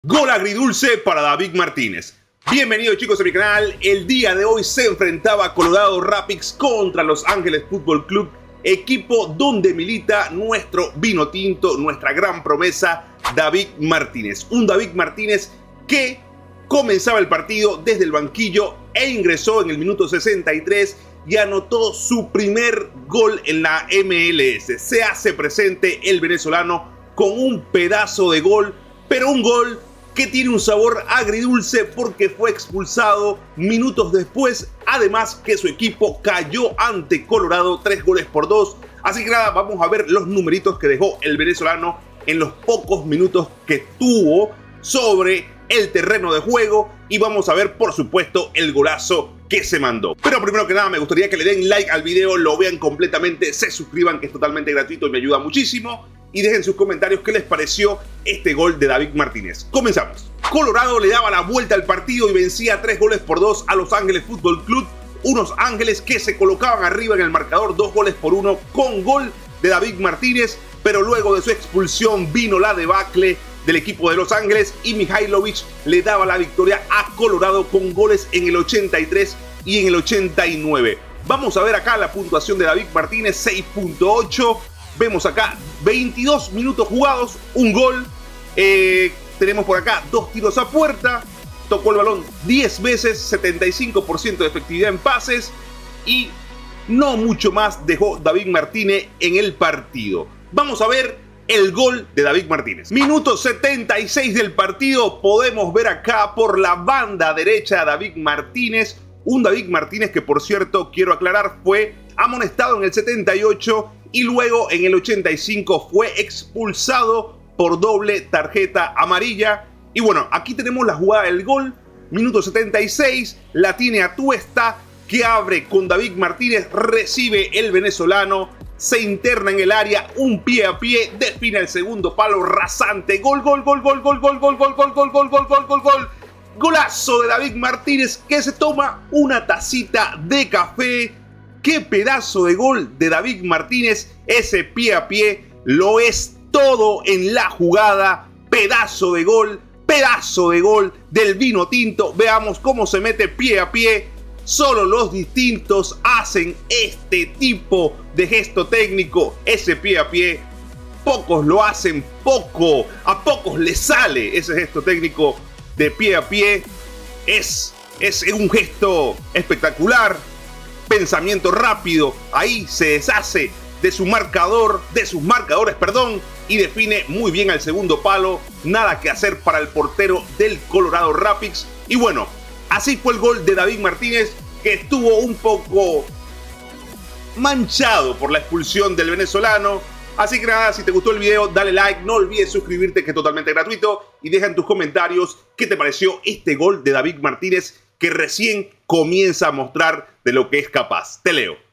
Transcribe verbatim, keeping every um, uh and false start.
Gol agridulce para David Martínez. Bienvenidos chicos a mi canal. El día de hoy se enfrentaba Colorado Rapids contra Los Ángeles Fútbol Club, equipo donde milita nuestro vino tinto, nuestra gran promesa, David Martínez. Un David Martínez que comenzaba el partido desde el banquillo e ingresó en el minuto sesenta y tres y anotó su primer gol en la M L S. Se hace presente el venezolano con un pedazo de gol, pero un gol que tiene un sabor agridulce porque fue expulsado minutos después, además que su equipo cayó ante Colorado tres goles por dos. Así que nada, vamos a ver los numeritos que dejó el venezolano en los pocos minutos que tuvo sobre el terreno de juego y vamos a ver por supuesto el golazo que se mandó. Pero primero que nada me gustaría que le den like al video, lo vean completamente, se suscriban que es totalmente gratuito y me ayuda muchísimo. Y dejen sus comentarios qué les pareció este gol de David Martínez. Comenzamos. Colorado le daba la vuelta al partido y vencía tres goles por dos a Los Ángeles Fútbol Club. Unos Ángeles que se colocaban arriba en el marcador dos goles por uno con gol de David Martínez. Pero luego de su expulsión vino la debacle del equipo de Los Ángeles y Mihailovic le daba la victoria a Colorado con goles en el ochenta y tres y en el ochenta y nueve. Vamos a ver acá la puntuación de David Martínez, seis punto ocho. Vemos acá veintidós minutos jugados, un gol, eh, tenemos por acá dos tiros a puerta, tocó el balón diez veces, setenta y cinco por ciento de efectividad en pases y no mucho más dejó David Martínez en el partido. Vamos a ver el gol de David Martínez. Minuto setenta y seis del partido, podemos ver acá por la banda derecha a David Martínez, un David Martínez que por cierto quiero aclarar fue amonestado en el setenta y ocho y luego en el ochenta y cinco fue expulsado por doble tarjeta amarilla. Y bueno, aquí tenemos la jugada del gol, minuto setenta y seis, la tiene Atuesta que abre con David Martínez, recibe el venezolano, se interna en el área, un pie a pie, define el segundo palo rasante, gol, gol, gol, gol, gol, gol, gol, gol, gol, gol, gol, gol, gol, gol, gol, golazo de David Martínez que se toma una tacita de café. ¡Qué pedazo de gol de David Martínez! Ese pie a pie lo es todo en la jugada. Pedazo de gol, pedazo de gol del vino tinto. Veamos cómo se mete pie a pie. Solo los distintos hacen este tipo de gesto técnico. Ese pie a pie, pocos lo hacen, poco. A pocos les sale ese gesto técnico de pie a pie. Es, es un gesto espectacular. Pensamiento rápido, ahí se deshace de su marcador, de sus marcadores, perdón, y define muy bien al segundo palo. Nada que hacer para el portero del Colorado Rapids. Y bueno, así fue el gol de David Martínez, que estuvo un poco manchado por la expulsión del venezolano. Así que nada, si te gustó el video, dale like, no olvides suscribirte que es totalmente gratuito y deja en tus comentarios qué te pareció este gol de David Martínez que recién comienza a mostrar de lo que es capaz. Te leo.